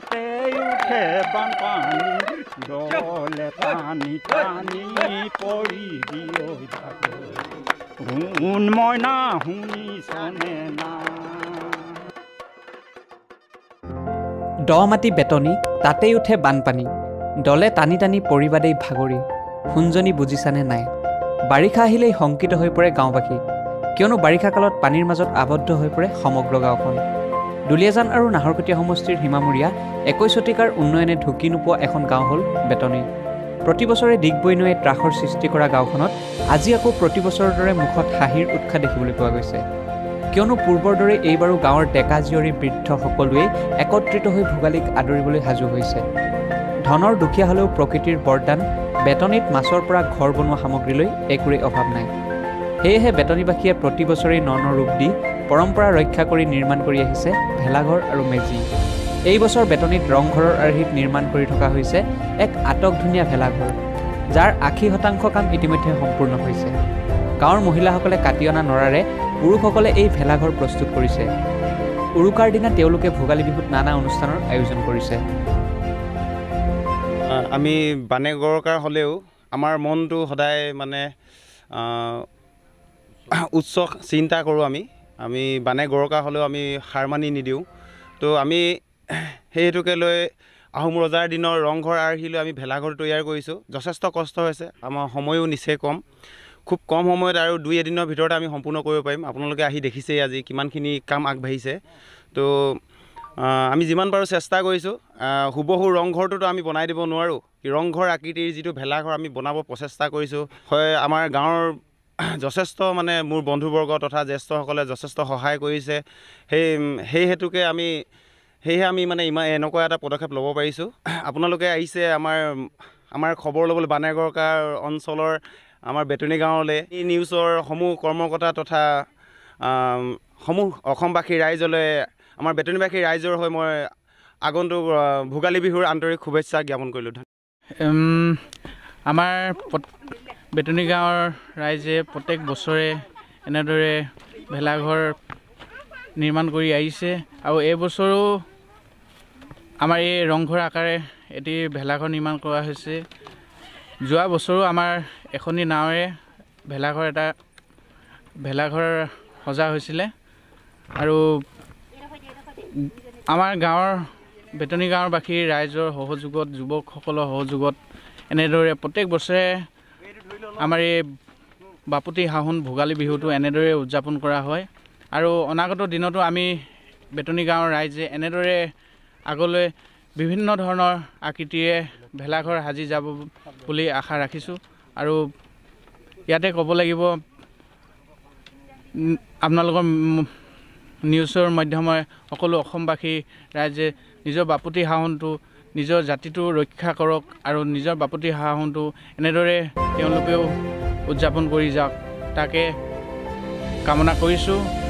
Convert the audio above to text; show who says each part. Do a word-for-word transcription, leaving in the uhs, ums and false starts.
Speaker 1: তাতে উঠে বানপানী দলে টানি টানি পৰি দিয় শুন মইনা শুনিছনে না।
Speaker 2: দ মাটি বেতনি তাতেই উঠে বানপানী দলে টানি টানি পৰিবাদেই ভাগৰি শুনজনী বুজিছানে নাই। বাৰিষা আহিলেই শংকিত হৈ পৰে গাঁওবাসী, কিয়নো বাৰিষা কালত পানীৰ মাজত আবদ্ধ হৈ পৰে সমগ্ৰ গাঁওখন। দুলীয়াজান আৰু নাহৰকটীয়া সমষ্টিৰ সীমামূৰীয়া একৈছ শতিকাৰ উন্নয়নে ঢুকি নোপোৱা এখন গাঁও হ'ল বেতনি। প্ৰতিবছৰে ডিগবৈ নৈয়ে ত্ৰাসৰ সৃষ্টি কৰা গাঁওখনত আজি আকৌ প্ৰতিবছৰৰ দৰে মুখত হাঁহিৰ উৎসাহ দেখিবলৈ পোৱা গৈছে, কিয়নো পূৰ্বৰ দৰে এইবাৰো গাঁৱৰ ডেকা জীয়ৰী বৃদ্ধ সকলোৱেই একত্ৰিত হৈ ভোগালীক আদৰিবলৈ সাজু হৈছে। ধনৰ দুখীয়া হ'লেও প্ৰকৃতিৰ বৰদান বেতনিত মাছৰ পৰা ঘৰ বনোৱা সামগ্ৰীলৈ একোৰেই অভাৱ নাই। সেয়েহে বেতনিবাসীয়ে প্ৰতি বছৰেই ন ন ৰূপ দি পৰম্পৰা ৰক্ষা কৰি নিৰ্মাণ কৰি আহিছে ভেলাঘৰ আৰু মেজি। এই বছৰ বেতনিত ৰংঘৰৰ আৰ্হিত নিৰ্মাণ কৰি থকা হৈছে এক আটকধুনীয়া ভেলাঘৰ, যাৰ আশী শতাংশ কাম ইতিমধ্যে সম্পূৰ্ণ হৈছে। গাঁৱৰ মহিলাসকলে কাটি অনা নৰাৰে পুৰুষসকলে এই ভেলাঘৰ প্ৰস্তুত কৰিছে। উৰুকাৰ দিনা তেওঁলোকে ভোগালী বিহুত নানা অনুষ্ঠানৰ আয়োজন কৰিছে।
Speaker 3: আমি বানে গৰকাৰ হ'লেও আমাৰ মনটো সদায় মানে উচ্চ চিন্তা কৰোঁ। আমি আমি বানে গৰকা হ'লেও আমি হাৰ মানি নিদিওঁ। তো আমি সেই হেতুকে লৈ আহোম ৰজাৰ দিনৰ ৰংঘৰ আৰ্হি লৈ আমি ভেলাঘৰ তৈয়াৰ কৰিছোঁ। যথেষ্ট কষ্ট হৈছে, আমাৰ সময়ো নিচেই কম, খুব কম সময়ত আৰু দুই এদিনৰ ভিতৰতে আমি সম্পূৰ্ণ কৰিব পাৰিম। আপোনালোকে আহি দেখিছেই আজি কিমানখিনি কাম আগবাঢ়িছে। তো আমি যিমান পাৰোঁ চেষ্টা কৰিছোঁ। হুবহু ৰংঘৰটোতো আমি বনাই দিব নোৱাৰোঁ, ৰংঘৰ আকৃতিৰ যিটো ভেলাঘৰ আমি বনাব প্ৰচেষ্টা কৰিছোঁ। হয়, আমাৰ গাঁৱৰ যথেষ্ট মানে মোৰ বন্ধুবৰ্গ তথা জ্যেষ্ঠসকলে যথেষ্ট সহায় কৰিছে। সেই সেই হেতুকে আমি সেয়েহে আমি মানে ইমান এনেকুৱা এটা পদক্ষেপ ল'ব পাৰিছোঁ। আপোনালোকে আহিছে আমাৰ আমাৰ খবৰ ল'বলৈ বানেগৰকাৰ অঞ্চলৰ আমাৰ বেতনি গাঁৱলৈ। এই নিউজৰ সমূহ কৰ্মকৰ্তা তথা সমূহ অসমবাসী ৰাইজলৈ আমাৰ বেতনিবাসী ৰাইজৰ হৈ মই আগন্তুক ভোগালী বিহুৰ আন্তৰিক শুভেচ্ছা জ্ঞাপন কৰিলোঁ।
Speaker 4: আমাৰ বেতনি গাঁৱৰ ৰাইজে প্ৰত্যেক বছৰে এনেদৰে ভেলাঘৰ নিৰ্মাণ কৰি আহিছে আৰু এই বছৰো আমাৰ এই ৰংঘৰ আকাৰে এটি ভেলাঘৰ নিৰ্মাণ কৰা হৈছে। যোৱা বছৰো আমাৰ এখনি নাৱেৰে ভেলাঘৰ এটা ভেলাঘৰ সজা হৈছিলে আৰু আমাৰ গাঁৱৰ বেতনি গাঁৱৰ বাসী ৰাইজৰ সহযোগত যুৱকসকলৰ সহযোগত এনেদৰে প্ৰত্যেক বছৰে আমাৰ এই বাপুতি সাহোন ভোগালী বিহুটো এনেদৰে উদযাপন কৰা হয় আৰু অনাগত দিনতো আমি বেতনি গাঁৱৰ ৰাইজে এনেদৰে আগলৈ বিভিন্ন ধৰণৰ আকৃতিৰে ভেলাঘৰ সাজি যাব বুলি আশা ৰাখিছোঁ। আৰু ইয়াতে ক'ব লাগিব, আপোনালোকৰ নিউজৰ মাধ্যমে সকলো অসমবাসী ৰাইজে নিজৰ বাপুতি সাহোনটো নিজৰ জাতিটো ৰক্ষা কৰক আৰু নিজৰ বাপুতি সাহোনটো এনেদৰে তেওঁলোকেও উদযাপন কৰি যাওক, তাকে কামনা কৰিছোঁ।